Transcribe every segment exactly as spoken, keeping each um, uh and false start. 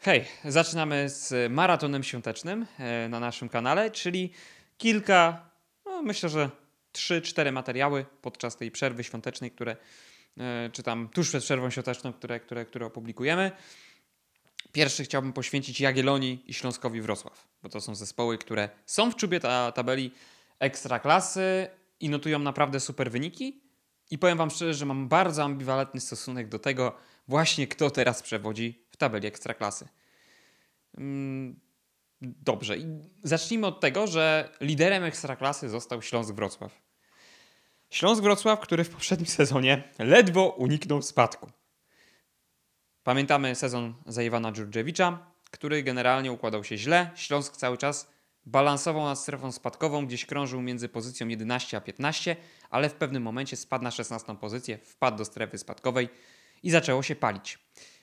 Hej, zaczynamy z maratonem świątecznym e, na naszym kanale, czyli kilka, no myślę, że trzy cztery materiały podczas tej przerwy świątecznej, które e, czy tam tuż przed przerwą świąteczną, które, które, które opublikujemy. Pierwszy chciałbym poświęcić Jagiellonii i Śląskowi Wrocław, bo to są zespoły, które są w czubie ta tabeli ekstraklasy i notują naprawdę super wyniki. I powiem wam szczerze, że mam bardzo ambiwalentny stosunek do tego właśnie, kto teraz przewodzi w tabeli ekstraklasy. Dobrze, i zacznijmy od tego, że liderem ekstraklasy został Śląsk Wrocław. Śląsk Wrocław, który w poprzednim sezonie ledwo uniknął spadku. Pamiętamy sezon za Iwana Dżurdżewicza, który generalnie układał się źle. Śląsk cały czas balansował nad strefą spadkową, gdzieś krążył między pozycją jedenaście a piętnaście, ale w pewnym momencie spadł na szesnastą pozycję, wpadł do strefy spadkowej i zaczęło się palić.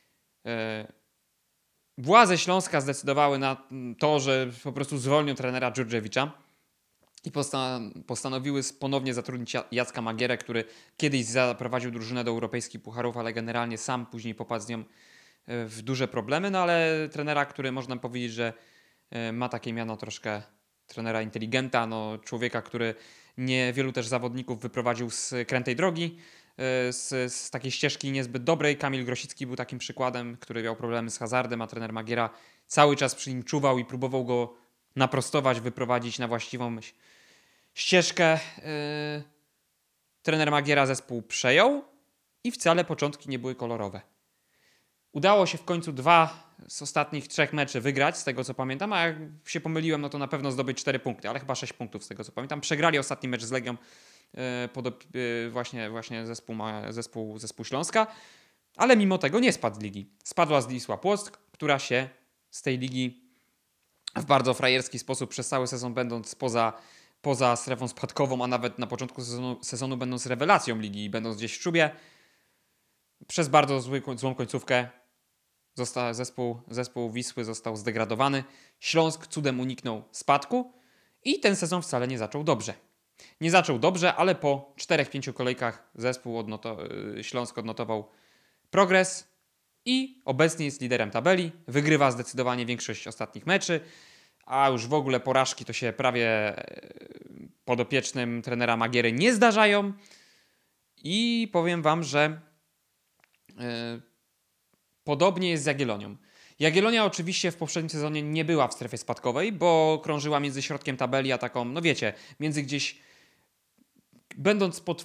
Władze Śląska zdecydowały na to, że po prostu zwolnią trenera Dżurdżewicza i postanowiły ponownie zatrudnić Jacka Magierę, który kiedyś zaprowadził drużynę do europejskich pucharów, ale generalnie sam później popadł z nią w duże problemy. No ale trenera, który można powiedzieć, że ma takie miano troszkę trenera inteligenta, no człowieka, który niewielu też zawodników wyprowadził z krętej drogi, z, z takiej ścieżki niezbyt dobrej. Kamil Grosicki był takim przykładem, który miał problemy z hazardem, a trener Magiera cały czas przy nim czuwał i próbował go naprostować, wyprowadzić na właściwą ścieżkę. Yy... Trener Magiera zespół przejął i wcale początki nie były kolorowe. Udało się w końcu dwa z ostatnich trzech meczy wygrać, z tego co pamiętam, a jak się pomyliłem, no to na pewno zdobyć cztery punkty, ale chyba sześć punktów z tego co pamiętam. Przegrali ostatni mecz z Legią, Pod, właśnie, właśnie zespół, zespół, zespół Śląska, ale mimo tego nie spadł z ligi. Spadła z Wisła Płock, która się z tej ligi w bardzo frajerski sposób przez cały sezon będąc poza, poza strefą spadkową, a nawet na początku sezonu, sezonu będąc rewelacją ligi i będąc gdzieś w czubie, przez bardzo zły, złą końcówkę został, zespół, zespół Wisły został zdegradowany. Śląsk cudem uniknął spadku i ten sezon wcale nie zaczął dobrze. Nie zaczął dobrze, ale po czterech pięciu kolejkach zespół odnoto- Śląsk odnotował progres i obecnie jest liderem tabeli. Wygrywa zdecydowanie większość ostatnich meczy, a już w ogóle porażki to się prawie podopiecznym trenera Magiery nie zdarzają. I powiem wam, że yy, podobnie jest z Jagiellonią. Jagiellonia oczywiście w poprzednim sezonie nie była w strefie spadkowej, bo krążyła między środkiem tabeli a taką, no wiecie, między gdzieś będąc pod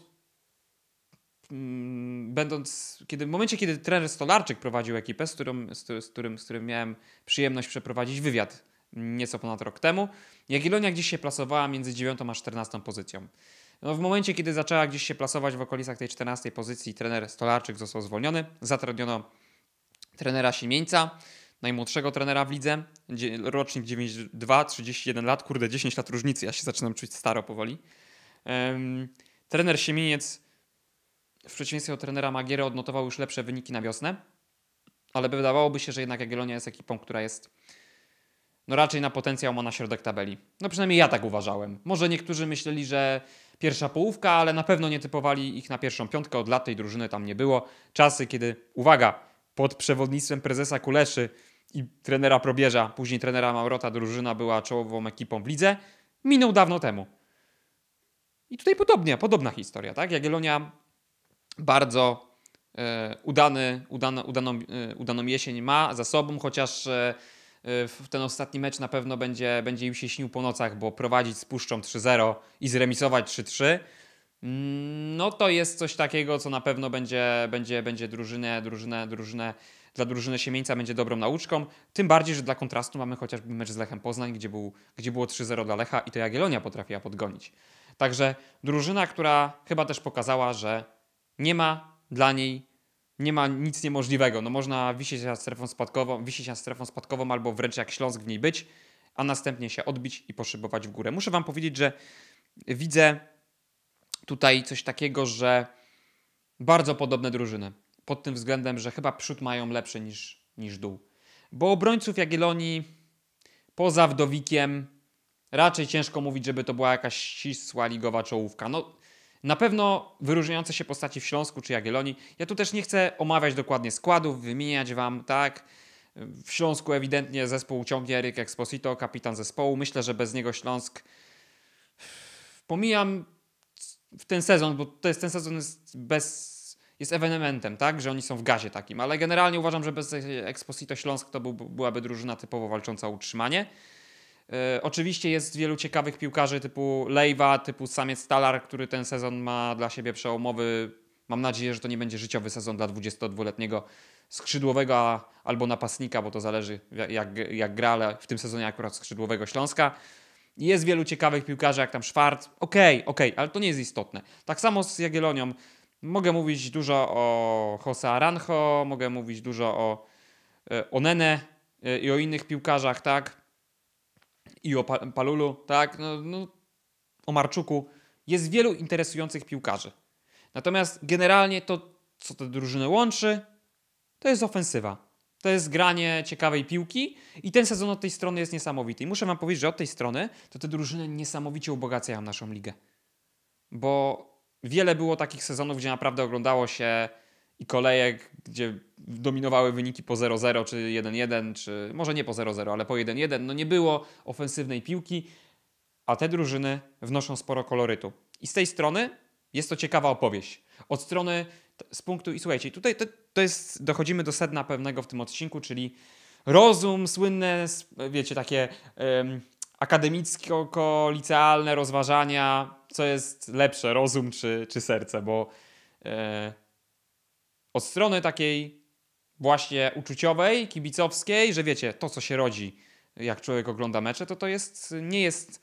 mm, będąc kiedy w momencie, kiedy trener Stolarczyk prowadził ekipę, z, którą, z, z, którym, z którym miałem przyjemność przeprowadzić wywiad nieco ponad rok temu, Jagiellonia gdzieś się plasowała między dziewiątą a czternastą pozycją. No, w momencie, kiedy zaczęła gdzieś się plasować w okolicach tej czternastej pozycji, trener Stolarczyk został zwolniony, zatrudniono trenera Siemieńca, najmłodszego trenera w lidze, rocznik dziewięćdziesiąt dwa, trzydzieści jeden lat, kurde, dziesięć lat różnicy, ja się zaczynam czuć staro powoli. Um, trener Siemieniec w przeciwieństwie do trenera Magiery odnotował już lepsze wyniki na wiosnę, ale wydawałoby się, że jednak Jagiellonia jest ekipą, która jest no raczej na potencjał, ma na środek tabeli. No przynajmniej ja tak uważałem. Może niektórzy myśleli, że pierwsza połówka, ale na pewno nie typowali ich na pierwszą piątkę, od lat tej drużyny tam nie było. Czasy, kiedy, uwaga, pod przewodnictwem prezesa Kuleszy i trenera Probierza, później trenera Maurota, drużyna była czołową ekipą w lidze, minął dawno temu. I tutaj podobnie, podobna historia, tak? Jagiellonia bardzo e, udany, udane, udaną, e, udaną jesień ma za sobą, chociaż e, w ten ostatni mecz na pewno będzie, będzie im się śnił po nocach, bo prowadzić z Puszczą trzy zero i zremisować trzy trzy, no to jest coś takiego, co na pewno będzie, będzie, będzie drużynę, drużynę, drużynę, dla drużyny Siemieńca będzie dobrą nauczką. Tym bardziej, że dla kontrastu mamy chociażby mecz z Lechem Poznań, gdzie, był, gdzie było trzy zero dla Lecha i to Jagiellonia potrafiła podgonić. Także drużyna, która chyba też pokazała, że nie ma dla niej, nie ma nic niemożliwego. No można wisieć nad strefą spadkową, wisieć nad strefą spadkową albo wręcz jak Śląsk w niej być, a następnie się odbić i poszybować w górę. Muszę wam powiedzieć, że widzę tutaj coś takiego, że bardzo podobne drużyny. Pod tym względem, że chyba przód mają lepszy niż, niż dół. Bo obrońców Jagiellonii poza Wdowikiem raczej ciężko mówić, żeby to była jakaś ścisła ligowa czołówka. No, na pewno wyróżniające się postaci w Śląsku czy Jagiellonii. Ja tu też nie chcę omawiać dokładnie składów, wymieniać wam, tak. W Śląsku ewidentnie zespół ciągnie Eryk Exposito, kapitan zespołu. Myślę, że bez niego Śląsk... Pomijam w ten sezon, bo to jest, ten sezon jest bez... jest ewenementem, tak? Że oni są w gazie takim, ale generalnie uważam, że bez Exposito Śląsk to był, byłaby drużyna typowo walcząca o utrzymanie. Yy, oczywiście jest wielu ciekawych piłkarzy typu Lejwa, typu Samiec Stalar, który ten sezon ma dla siebie przełomowy. Mam nadzieję, że to nie będzie życiowy sezon dla dwudziestodwuletniego skrzydłowego albo napastnika, bo to zależy jak, jak gra, ale w tym sezonie akurat skrzydłowego Śląska. Jest wielu ciekawych piłkarzy, jak tam Szwarc. Okej, okay, okej, okay, ale to nie jest istotne. Tak samo z Jagiellonią. Mogę mówić dużo o Jose Aranjo, mogę mówić dużo o, o Nene i o innych piłkarzach, tak? I o Palulu, tak? No, no, o Marczuku. Jest wielu interesujących piłkarzy. Natomiast generalnie to, co te drużyny łączy, to jest ofensywa. To jest granie ciekawej piłki i ten sezon od tej strony jest niesamowity. I muszę wam powiedzieć, że od tej strony to te drużyny niesamowicie ubogacają naszą ligę. Bo wiele było takich sezonów, gdzie naprawdę oglądało się i kolejek, gdzie dominowały wyniki po zero zero, czy jeden jeden, czy może nie po zero zero, ale po jeden jeden. No nie było ofensywnej piłki, a te drużyny wnoszą sporo kolorytu. I z tej strony jest to ciekawa opowieść. Od strony, z punktu, i słuchajcie, tutaj to, to jest, dochodzimy do sedna pewnego w tym odcinku, czyli rozum, słynne, wiecie, takie um, akademicko-licealne rozważania, co jest lepsze, rozum czy, czy serce, bo e, od strony takiej właśnie uczuciowej, kibicowskiej, że wiecie, to co się rodzi, jak człowiek ogląda mecze, to to jest, nie jest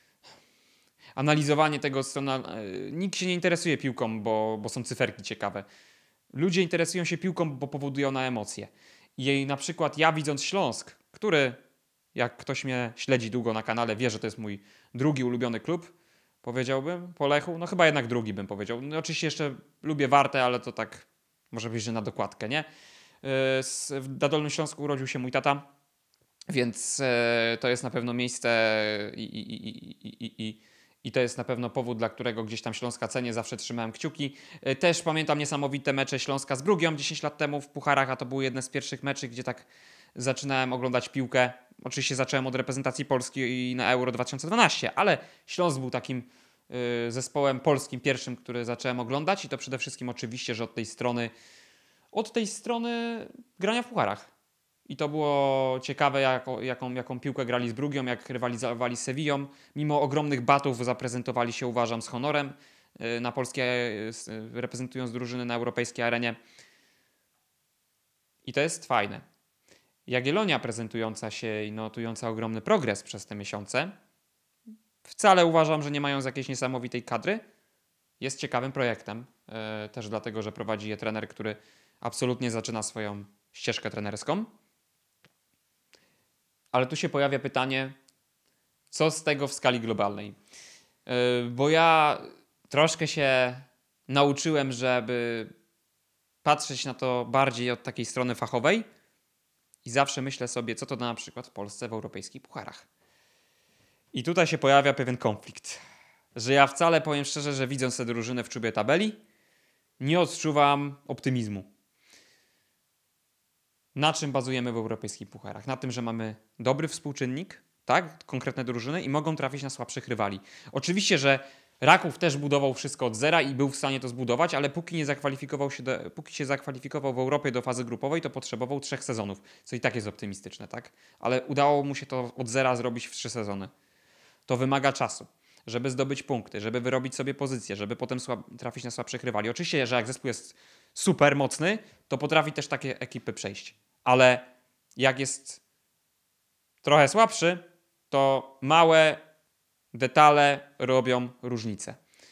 analizowanie tego od strony, nikt się nie interesuje piłką, bo, bo są cyferki ciekawe. Ludzie interesują się piłką, bo powoduje ona emocje. I na przykład ja widząc Śląsk, który, jak ktoś mnie śledzi długo na kanale, wie, że to jest mój drugi ulubiony klub, powiedziałbym, po Lechu. No chyba jednak drugi bym powiedział. No, oczywiście jeszcze lubię Wartę, ale to tak może być, że na dokładkę, nie? Na Dolnym Śląsku urodził się mój tata, więc to jest na pewno miejsce i, i, i, i, i, i to jest na pewno powód, dla którego gdzieś tam Śląska cenię, zawsze trzymałem kciuki. Też pamiętam niesamowite mecze Śląska z Brugią dziesięć lat temu w pucharach, a to były jedne z pierwszych meczy, gdzie tak zaczynałem oglądać piłkę. Oczywiście zacząłem od reprezentacji Polski i na Euro dwa tysiące dwanaście, ale Śląsk był takim y, zespołem polskim pierwszym, który zacząłem oglądać i to przede wszystkim oczywiście, że od tej strony od tej strony grania w pucharach. I to było ciekawe, jako, jaką, jaką piłkę grali z Brugią, jak rywalizowali z Sewillą. Mimo ogromnych batów zaprezentowali się, uważam, z honorem y, na polskie, y, reprezentując drużyny na europejskiej arenie. I to jest fajne. Jagiellonia prezentująca się i notująca ogromny progres przez te miesiące, wcale uważam, że nie mając jakiejś niesamowitej kadry, jest ciekawym projektem. Yy, też dlatego, że prowadzi je trener, który absolutnie zaczyna swoją ścieżkę trenerską. Ale tu się pojawia pytanie, co z tego w skali globalnej? Yy, bo ja troszkę się nauczyłem, żeby patrzeć na to bardziej od takiej strony fachowej, i zawsze myślę sobie, co to da na przykład w Polsce w europejskich pucharach. I tutaj się pojawia pewien konflikt. Że ja wcale, powiem szczerze, że widząc tę drużynę w czubie tabeli, nie odczuwam optymizmu. Na czym bazujemy w europejskich pucharach? Na tym, że mamy dobry współczynnik, tak, konkretne drużyny i mogą trafić na słabszych rywali. Oczywiście, że Raków też budował wszystko od zera i był w stanie to zbudować, ale póki nie zakwalifikował się, do, póki się zakwalifikował w Europie do fazy grupowej, to potrzebował trzech sezonów, co i tak jest optymistyczne, tak? Ale udało mu się to od zera zrobić w trzy sezony. To wymaga czasu, żeby zdobyć punkty, żeby wyrobić sobie pozycję, żeby potem słab- trafić na słabszych rywali. Oczywiście, że jak zespół jest super mocny, to potrafi też takie ekipy przejść. Ale jak jest trochę słabszy, to małe detale robią różnicę.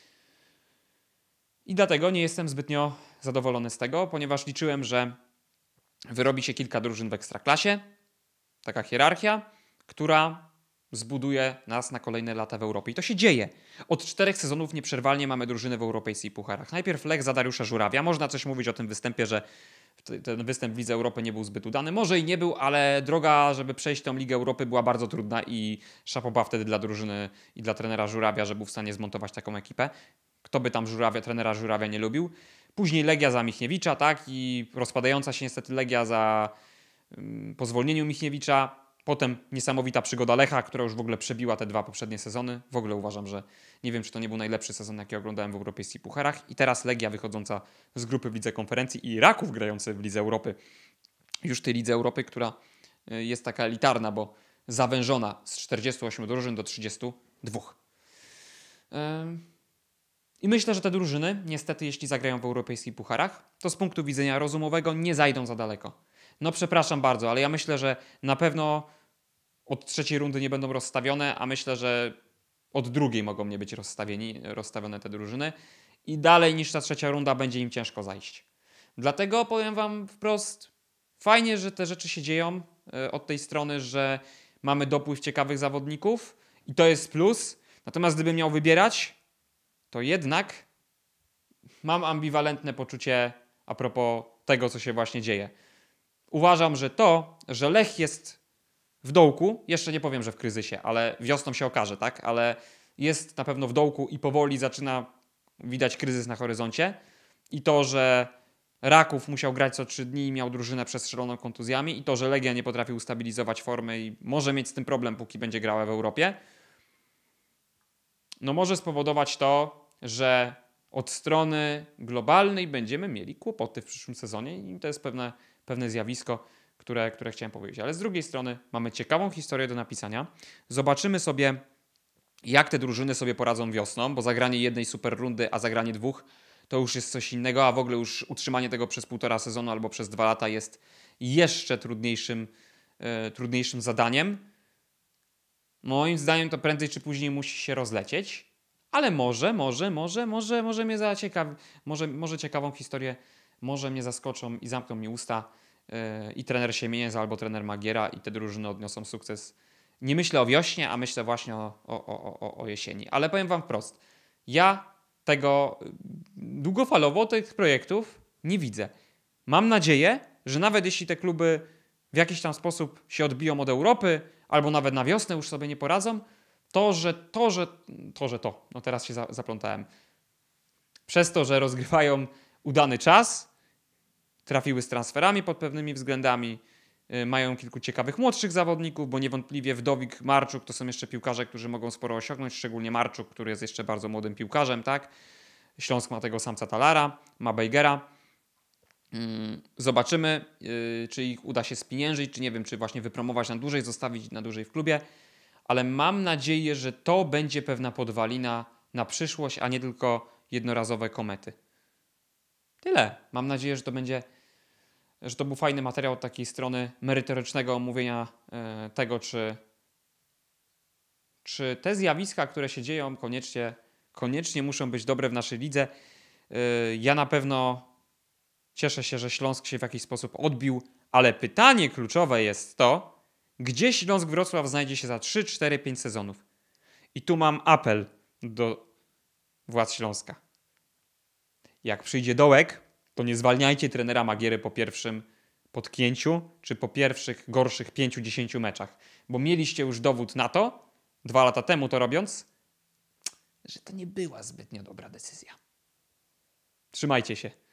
I dlatego nie jestem zbytnio zadowolony z tego, ponieważ liczyłem, że wyrobi się kilka drużyn w Ekstraklasie, taka hierarchia, która zbuduje nas na kolejne lata w Europie. I to się dzieje. Od czterech sezonów nieprzerwalnie mamy drużyny w europejskich pucharach. Najpierw Lech za Dariusza Żurawia. Można coś mówić o tym występie, że ten występ w Lidze Europy nie był zbyt udany. Może i nie był, ale droga, żeby przejść tą Ligę Europy była bardzo trudna i szapoba wtedy dla drużyny i dla trenera Żurawia, że był w stanie zmontować taką ekipę. Kto by tam Żurawia, trenera Żurawia nie lubił. Później Legia za Michniewicza, tak? I rozpadająca się niestety Legia za po zwolnieniu Michniewicza, potem niesamowita przygoda Lecha, która już w ogóle przebiła te dwa poprzednie sezony. W ogóle uważam, że nie wiem, czy to nie był najlepszy sezon, jaki oglądałem w europejskich pucharach. I teraz Legia wychodząca z grupy w Lidze Konferencji i Raków grający w Lidze Europy. Już tej Lidze Europy, która jest taka elitarna, bo zawężona z czterdziestu ośmiu drużyn do trzydziestu dwóch. I myślę, że te drużyny, niestety, jeśli zagrają w europejskich pucharach, to z punktu widzenia rozumowego nie zajdą za daleko. No przepraszam bardzo, ale ja myślę, że na pewno od trzeciej rundy nie będą rozstawione, a myślę, że od drugiej mogą nie być rozstawieni, rozstawione te drużyny i dalej niż ta trzecia runda będzie im ciężko zajść. Dlatego powiem wam wprost, fajnie, że te rzeczy się dzieją od tej strony, że mamy dopływ ciekawych zawodników i to jest plus. Natomiast gdybym miał wybierać, to jednak mam ambiwalentne poczucie a propos tego, co się właśnie dzieje. Uważam, że to, że Lech jest w dołku, jeszcze nie powiem, że w kryzysie, ale wiosną się okaże, tak? Ale jest na pewno w dołku i powoli zaczyna widać kryzys na horyzoncie. I to, że Raków musiał grać co trzy dni i miał drużynę przestrzeloną kontuzjami i to, że Legia nie potrafi ustabilizować formy i może mieć z tym problem, póki będzie grała w Europie, no może spowodować to, że od strony globalnej będziemy mieli kłopoty w przyszłym sezonie i to jest pewne, pewne zjawisko, które, które chciałem powiedzieć. Ale z drugiej strony mamy ciekawą historię do napisania. Zobaczymy sobie, jak te drużyny sobie poradzą wiosną, bo zagranie jednej super rundy, a zagranie dwóch to już jest coś innego, a w ogóle już utrzymanie tego przez półtora sezonu albo przez dwa lata jest jeszcze trudniejszym, yy, trudniejszym zadaniem. Moim zdaniem to prędzej czy później musi się rozlecieć, ale może, może, może, może, może mnie zaciekawi, może, może ciekawą historię, może mnie zaskoczą i zamkną mi usta yy, i trener Siemieniec albo trener Magiera i te drużyny odniosą sukces. Nie myślę o wiośnie, a myślę właśnie o, o, o, o, o jesieni. Ale powiem wam wprost, ja tego długofalowo tych projektów nie widzę. Mam nadzieję, że nawet jeśli te kluby w jakiś tam sposób się odbiją od Europy, albo nawet na wiosnę już sobie nie poradzą, to, że to, że to, że to, no teraz się za, zaplątałem. Przez to, że rozgrywają udany czas, trafiły z transferami pod pewnymi względami, yy, mają kilku ciekawych młodszych zawodników, bo niewątpliwie Wdowik, Marczuk to są jeszcze piłkarze, którzy mogą sporo osiągnąć, szczególnie Marczuk, który jest jeszcze bardzo młodym piłkarzem, tak? Śląsk ma tego Samca Talara, ma Bejgera. Zobaczymy, yy, czy ich uda się spieniężyć, czy nie wiem, czy właśnie wypromować na dłużej, zostawić na dłużej w klubie, ale mam nadzieję, że to będzie pewna podwalina na przyszłość, a nie tylko jednorazowe komety. Tyle. Mam nadzieję, że to będzie, że to był fajny materiał od takiej strony merytorycznego omówienia yy, tego, czy, czy te zjawiska, które się dzieją, koniecznie, koniecznie muszą być dobre w naszej lidze. Yy, ja na pewno cieszę się, że Śląsk się w jakiś sposób odbił, ale pytanie kluczowe jest to, gdzie Śląsk Wrocław znajdzie się za trzy, cztery, pięć sezonów. I tu mam apel do władz Śląska. Jak przyjdzie dołek, to nie zwalniajcie trenera Magiery po pierwszym potknięciu, czy po pierwszych gorszych pięciu, dziesięciu meczach. Bo mieliście już dowód na to, dwa lata temu to robiąc, że to nie była zbytnio dobra decyzja. Trzymajcie się.